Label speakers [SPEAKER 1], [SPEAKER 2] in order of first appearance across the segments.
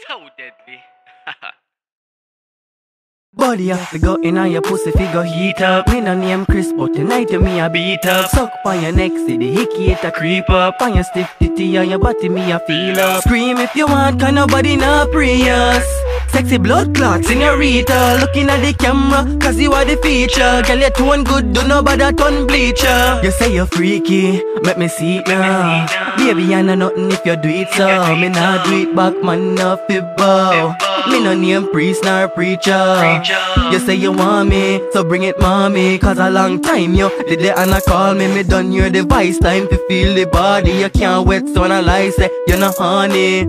[SPEAKER 1] So deadly.
[SPEAKER 2] Body have to go in on your pussy figure heat up. Me no name Chris, but tonight you me a beat up. Suck on your neck, see the hickey it a creep up. On your stiff titty on your body me a feel up. Scream if you want, cause nobody not Prius. Sexy blood clots in your Rita. Looking at the camera, cause you are the feature. Girl, you tone good, do nobody turn bleacher. You say you're freaky, make me see it now. Baby, I know nothing if you do it so. Me nah do it back, man, no fibbo. Me no name priest nor preacher. You say you want me, so bring it mommy. Cause a long time you did it and I call me. Me done your device, time to feel the body. You can't wait so when I lie say you're not honey.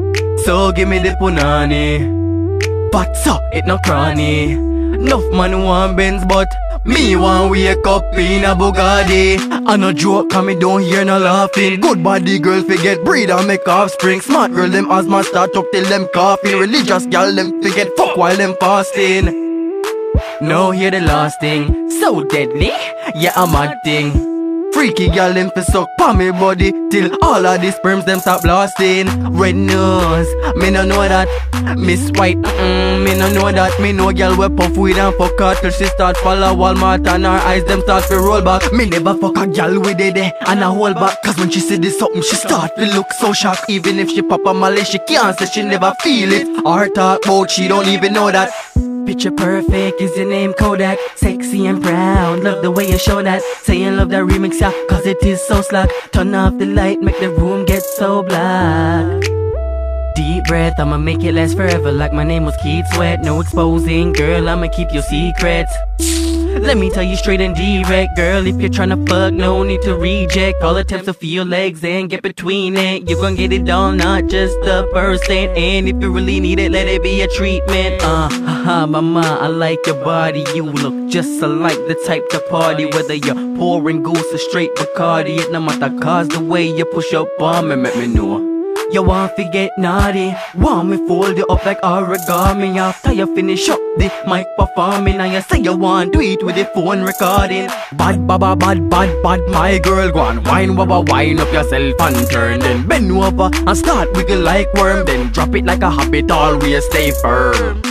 [SPEAKER 2] So give me the punani. But so it no cranny. Enough man want Benz but me want wake up in a Bugatti. I no joke cause me don't hear no laughing. Good body girl forget breed and make offspring. Smart girl them asthma start up till them coughing. Religious girl them forget fuck while them fasting. No hear the last thing. So deadly, yeah a mad thing. Freaky girl them fi suck pa me body till all of the sperms them stop blasting. Red nose, me no know that. Miss White, me no know that. Me know girl we puff weed and fuck her till she start follow Walmart and her eyes them start fi roll back. Me never fuck a girl with it there and a hold back. Cause when she see this something she start to look so shocked. Even if she pop a molly she can't say she never feel it. Her talk about she don't even know that. Picture perfect is your name Kodak. Sexy and proud, love the way you show that. Say you love that remix, yeah, cause it is so slack. Turn off the light, make the room get so black. Deep breath, I'ma make it last forever. Like my name was Keith Sweat. No exposing, girl, I'ma keep your secrets. Let me tell you straight and direct, girl, if you're tryna fuck, no need to reject. All attempts to feel your legs and get between it. You gon' get it done, not just the percent. And if you really need it, let it be a treatment. Mama, I like your body. You look just alike the type to party. Whether you're pouring goose or straight Bacardi, it no matter cause the way you push up on me, make me know you want to get naughty. Want me fold you up like origami. After you finish up the mic performing, and you say you want do it with the phone recording. Bad, baba, bad, bad, bad, my girl, go on wine, wabba, wine up yourself and turn. Then bend over and start wiggle like worm. Then drop it like a habit, always stay firm.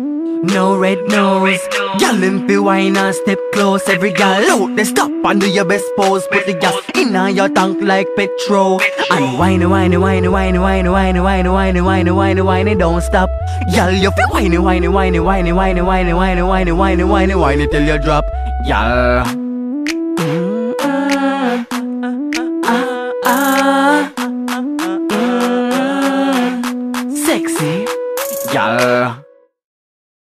[SPEAKER 2] No red nose, y'all them fi wine and step close. Every gal out they stop and do your best pose. Put the gas in your tank like petrol. And whine, whine, whine, whine, whine, whine, whine, whine, whine, whine, whine, don't stop. Y'all you fi whine, whine, whine, whine, whine, whine, whine, whine, whine, whine, whine till you drop. Y'all. Sexy, y'all.